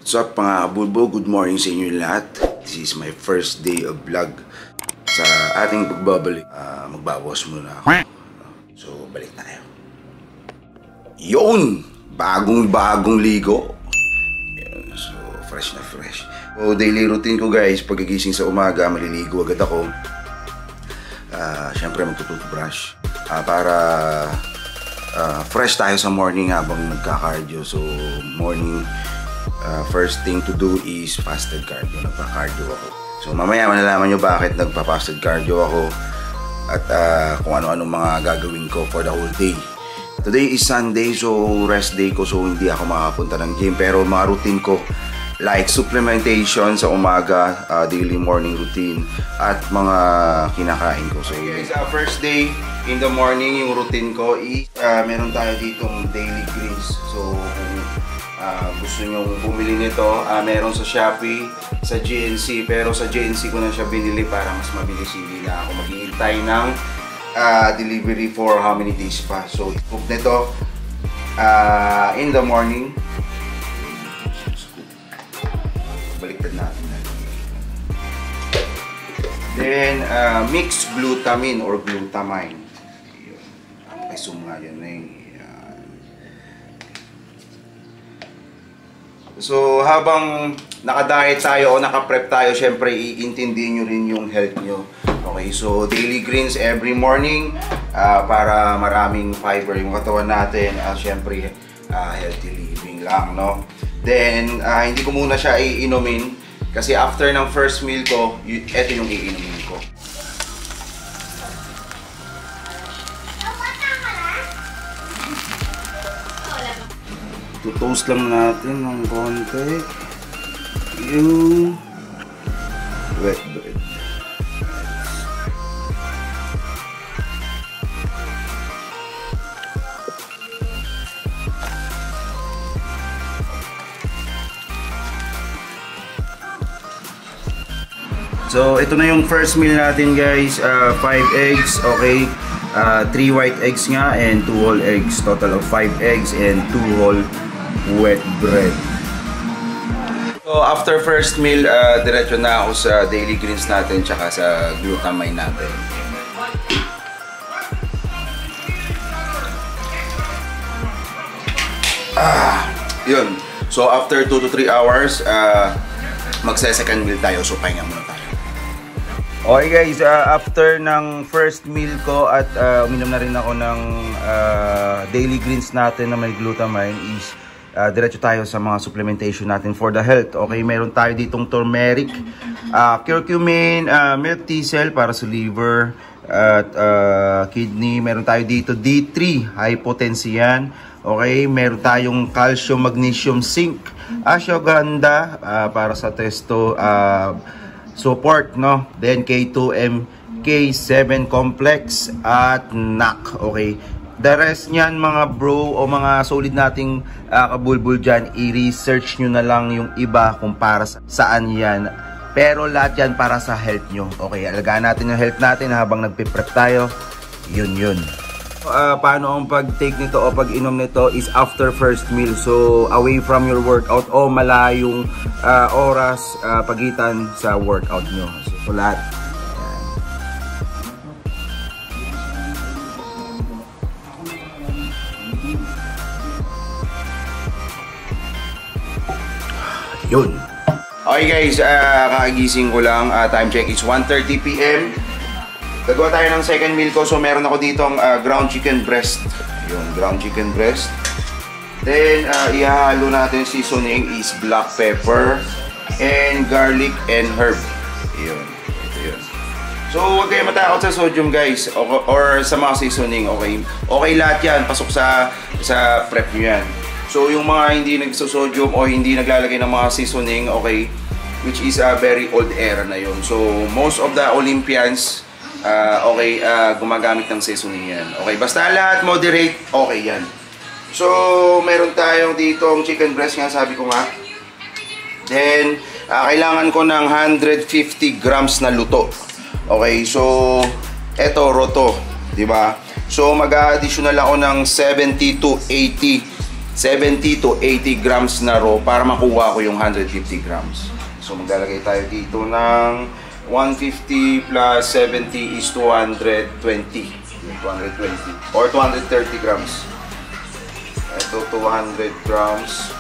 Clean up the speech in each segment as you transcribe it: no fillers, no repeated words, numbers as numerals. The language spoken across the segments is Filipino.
What's up mga kabulbo? Good morning sa inyo lahat. This is my first day of vlog sa ating pagbabalik. Magbabawas muna ako. So, balik tayo. Yun! Bagong ligo. So, fresh na fresh. So, daily routine ko guys, pagkagising sa umaga, maliligo agad ako. Siyempre, magtututbrush. Para fresh tayo sa morning habang nagka-cardio. So, morning, first thing to do is fasted cardio. Nagpa-cardio ako. So, mamaya malalaman nyo bakit nagpa-fasted cardio ako at kung ano-anong mga gagawin ko for the whole day. Today is Sunday, so rest day ko. So, hindi ako makapunta ng gym. Pero mga routine ko, like supplementation sa umaga, daily morning routine, at mga kinakain ko. So, guys, first day in the morning, yung routine ko is meron tayo ditong daily greens. So, kung gusto nyo bumili nito, meron sa Shopee, sa GNC, pero sa GNC ko na siya binili para mas mabilis, hindi na ako maghihintay ng delivery for how many days pa. So, i-cook nito in the morning. Baliktad natin. Then, mixed glutamine or glutamine. Ay, suma yan eh. So, habang naka-diet tayo o naka-prep tayo, syempre, iintindihin nyo rin yung health nyo. Okay, so daily greens every morning para maraming fiber yung katawan natin. Syempre, healthy living lang, no? Then, hindi ko muna siya iinumin kasi after ng first meal ko, ito yung iinumin ko. Toast lang natin ng konti yung wet bread. So, ito na yung first meal natin guys. 5 eggs, okay. 3 white eggs nga and 2 whole eggs. Total of 5 eggs and 2 whole wet bread. So, after first meal, diretso na ako sa daily greens natin tsaka sa glutamine natin. Yun. So, after 2 to 3 hours, magse-second meal tayo. So, pahinga muna tayo. Okay guys, after ng first meal ko at uminom na rin ako ng daily greens natin na may glutamine is diretso tayo sa mga supplementation natin for the health. Okay, meron tayo ditong turmeric, curcumin, milk thistle para sa liver at kidney. Meron tayo dito D3, high potency yan. Okay, meron tayong calcium, magnesium, zinc, ashwagandha para sa testo support, no? Then K2M, K7 complex at NAC. Okay, the rest niyan mga bro o mga solid nating kabulbul dyan, i-research nyo na lang yung iba kung para saan yan. Pero lahat yan para sa health nyo. Okay, alagaan natin yung health natin habang nagpiprep tayo. Yun. Paano ang pag-take nito o pag-inom nito is after first meal. So, away from your workout o malayong oras pagitan sa workout nyo. So, lahat. Yun. Okay guys, kakagising ko lang. Time check is 1:30 PM. Gagawa tayo ng second meal ko. So, meron ako dito ang ground chicken breast. Yun, ground chicken breast. Then, ihahalo natin seasoning is black pepper and garlic and herb. Yun, ito yun. So, huwag kayo matakot sa sodium guys or sa mga seasoning, okay? Okay lahat yan, pasok sa prep nyo yan. So, yung mga hindi nagsosodium o hindi naglalagay ng mga seasoning, okay? Which is a very old era na yun. So, most of the Olympians, gumagamit ng seasoning yan. Okay, basta lahat moderate, okay yan. So, meron tayong dito ang chicken breast nga, sabi ko nga. Then, kailangan ko ng 150 grams na luto. Okay, so, eto, roto, di ba? So, mag-additional ako ng 70 to 80 70 to 80 grams na raw para makuha ko yung 150 grams. So maglalagay tayo dito ng 150 plus 70 is 220. 220 or 230 grams. Ito 200 grams.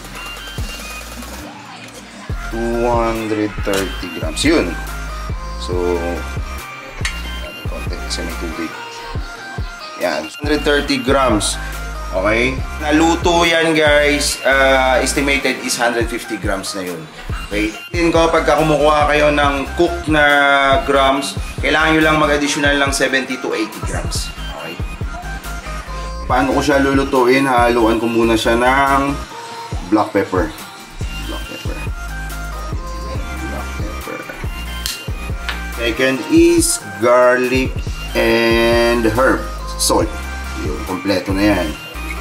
230 grams. Yun. So, konti kasi may tubig. Yan. 130 grams. Okay? Naluto yan guys. Estimated is 150 grams na yun. Okay? Tingin ko pagka kumukuha kayo ng cook na grams, kailangan nyo lang mag-additional ng 70 to 80 grams. Okay? Paano ko siya lulutuin? Haluan ko muna siya ng black pepper. Second is garlic and herb. Salt. Yung kompleto na yan.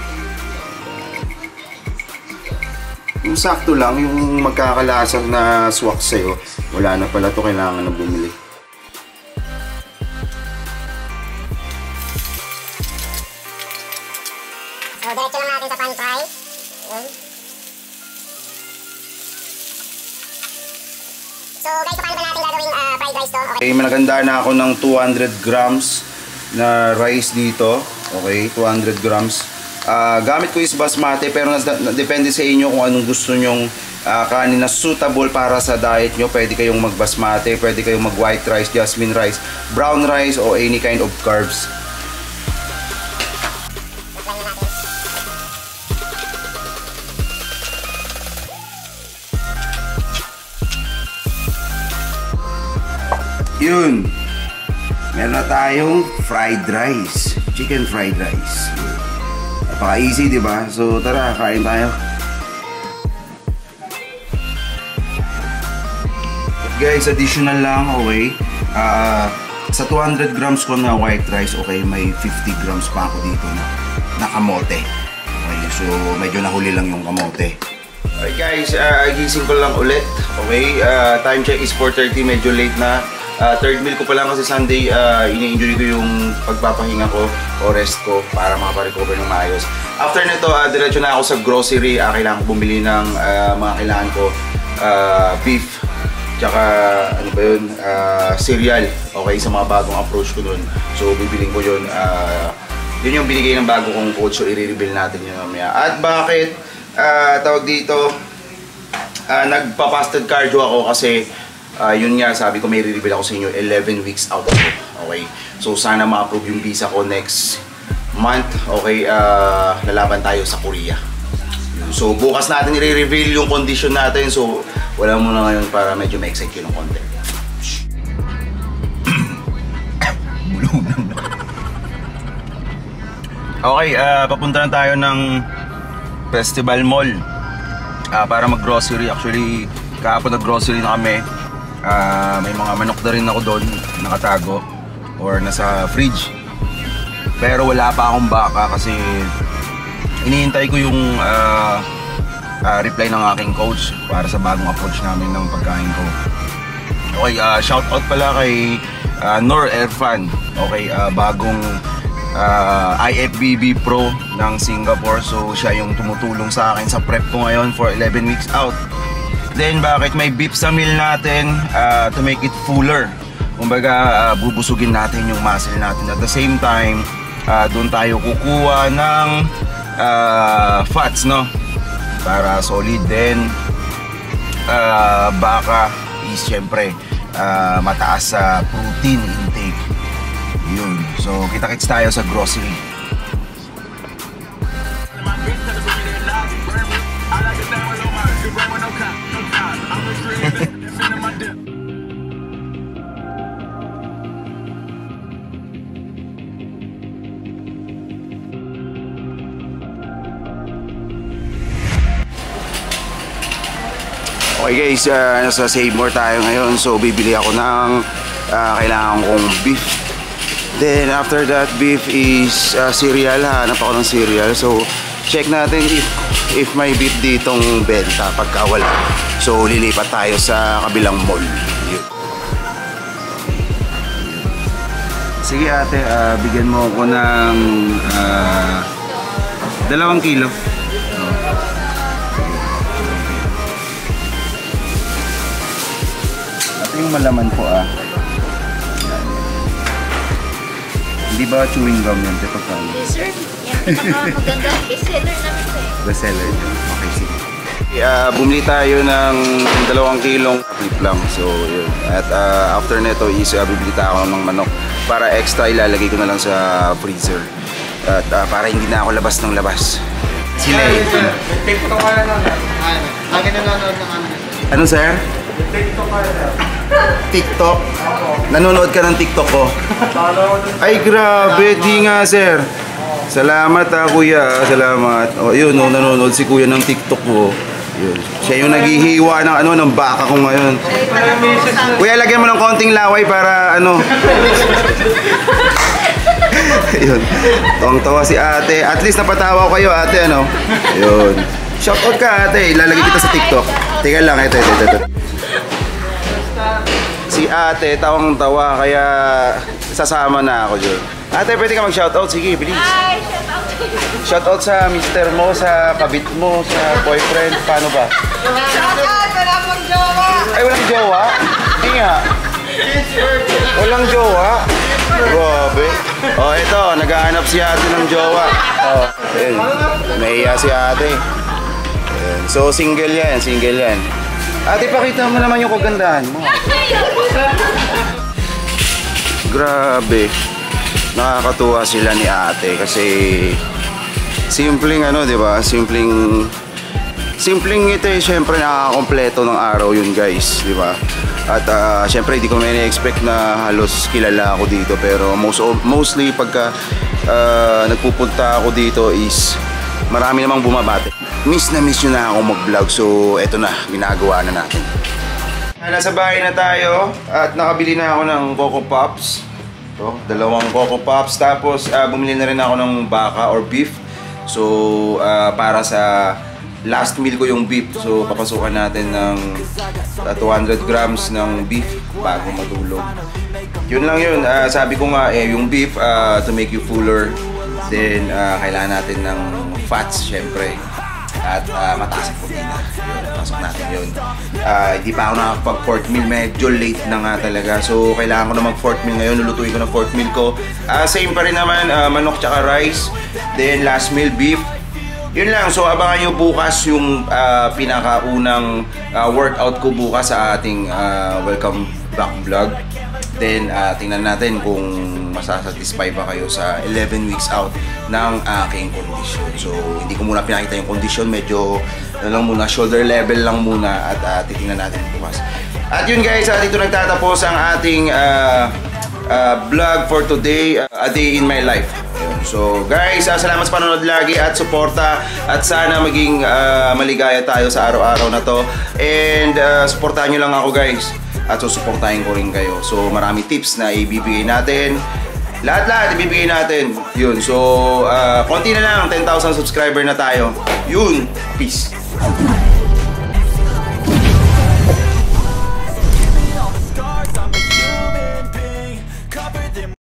Yung sakto lang, yung magkakalasang na swak sa'yo, wala na pala to, kailangan na bumili. So, diretso lang natin sa pan fry. Yun. So guys, paano ba natin gagawing fried rice to? Okay, managanda na ako ng 200 grams na rice dito. Okay, 200 grams. Gamit ko is basmati, pero depende sa inyo kung anong gusto nyong kanin na suitable para sa diet nyo. Pwede kayong mag-basmati, pwede kayong mag-white rice, jasmine rice, brown rice, o any kind of carbs. Yun, meron na tayong fried rice, chicken fried rice. Napaka-easy, di ba? So tara, kain tayo. Guys, additional lang, okay? Sa 200 grams ko na white rice, okay, may 50 grams pa ako dito na kamote. Okay, so medyo nahuli lang yung kamote. Okay guys, gising ko lang ulit. Okay, time check is 4:30, medyo late na. Third meal ko pa lang kasi Sunday, ini-enjoy ko yung pagpapahinga ko o rest ko para makaparecover ng maayos. After nito, diretso na ako sa grocery. Kailangan ko bumili ng mga kailangan ko, beef, tsaka ano ba yun, cereal, okay, sa mga bagong approach ko dun. So bibiling ko yun. Yun yung binigay ng bago kong coach, so i-reveal natin yun mamaya. At bakit, tawag dito, nagpa-fasted cardio ako kasi yun nga, sabi ko may re-reveal ako sa inyo, 11 weeks out ako. Okay, so sana ma-approve yung visa ko next month. Okay, lalaban tayo sa Korea. So bukas natin i-reveal yung condition natin. So wala muna ngayon para medyo ma-excite yun ng konti. Okay, papunta na tayo ng Festival Mall para mag-grocery. Actually, kahapon nag-grocery na kami. May mga manok na rin ako doon nakatago or nasa fridge, pero wala pa akong baka kasi iniintay ko yung reply ng aking coach para sa bagong approach namin ng pagkain ko. Okay, shout out pala kay Nor Erfan. Okay, bagong IFBB Pro ng Singapore, so siya yung tumutulong sa akin sa prep ko ngayon for 11 weeks out. Then bakit may beef sa meal natin, to make it fuller. Kumbaga, bubusugin natin yung muscle natin. At the same time, doon tayo kukuha ng fats, no? Para solid. Then baka is syempre mataas sa protein intake. Yun. So kita-kits tayo sa grocery. Okay guys, nasa Save More tayo ngayon. So bibili ako ng kailangan kong beef. Then after that beef is cereal. Hanap ako ng cereal. So check natin if may beef ditong benta. Pagka wala, so lilipat tayo sa kabilang mall. Yun. Sige ate, bigyan mo ako ng 2 kilo. malaman po ah. Hindi ba chewing gum yan? Yes, sir. Yan, pinakamaganda. Bestseller namin ito eh. Bestseller. Okay, sige. Bumili tayo ng 2 kilong clip lang. So, yun. At after neto is bibili tayo ng manok. Para extra ilalagay ko na lang sa freezer. At para hindi na ako labas ng labas. Sila eh. TikTok ka na lang. Lagi nanonood ng ano. Ano, sir? TikTok ka na. TikTok? Nanonood ka ng TikTok ko? Ay, grabe. Di nga, sir. Salamat kuya. Salamat. O, yun, nanonood si kuya ng TikTok ko. Yun. Siya yung naghihiwa ng baka ko ngayon. Kuya, lagyan mo ng konting laway para Yun. Tuwang-tawa si ate. At least napatawa ko kayo, ate, Yun. Shoutout ka, ate. Ilalagay kita sa TikTok. Tingnan lang, ito. Si ate, tawang-tawa, kaya sasama na ako dyan. Ate, pwede ka mag-shoutout? Sige, please. Hi, shoutout. Shoutout sa mister mo, sa kabit mo, sa boyfriend. Paano ba? Shoutout! Wala pang jowa! Ay, walang jowa? Hindi nga. Walang jowa? Grabe. Oh, ito, naghahanap si ate ng jowa. Oh, ayun. Nahiya si ate. Ayun. So, single yan. Ate, pakita mo naman yung kagandahan mo. Grabe. Nakakatuwa sila ni ate kasi simpleng di ba? Simpleng ito syempre nakakakompleto ng araw yun, guys, di ba? At syempre hindi ko may expect na halos kilala ako dito, pero mostly pagka nagpupunta ako dito is marami namang bumabate. Miss nyo na ako mag-vlog, so eto na, ginagawa na natin. Nasa bahay na tayo at nakabili na ako ng Coco Pops. Ito, 2 Coco Pops. Tapos bumili na rin ako ng baka or beef. So para sa last meal ko yung beef. So papasukan natin ng 200 grams ng beef bago matulog. Yun lang yun. Sabi ko nga yung beef to make you fuller. Then kailangan natin ng fats syempre. At mataas ang protina. Yun, pasok natin yun. Hindi pa ako nakapag 4th meal. Medyo late na nga talaga. So, kailangan ko na mag 4th meal ngayon. Lulutuin ko ng 4th meal ko. Same pa rin naman. Manok tsaka rice. Then, last meal, beef. Yun lang. So, abangan nyo bukas yung pinakaunang workout ko bukas sa ating welcome back vlog. Then, tingnan natin kung masasatisfy ba kayo sa 11 weeks out ng aking kondisyon. So, hindi ko muna pinakita yung kondisyon. Medyo, lang muna, shoulder level lang muna at titingnan natin bukas. At yun guys, dito nagtatapos ang ating vlog for today, a day in my life. So guys, salamat sa panonood lagi at suporta at sana maging maligaya tayo sa araw-araw na to. And suportahan nyo lang ako guys. At susuportahin ko rin kayo. So marami tips na ibibigay natin. Lahat ibibigay natin. Yun. So konti na lang, 10,000 subscriber na tayo. Yun. Peace.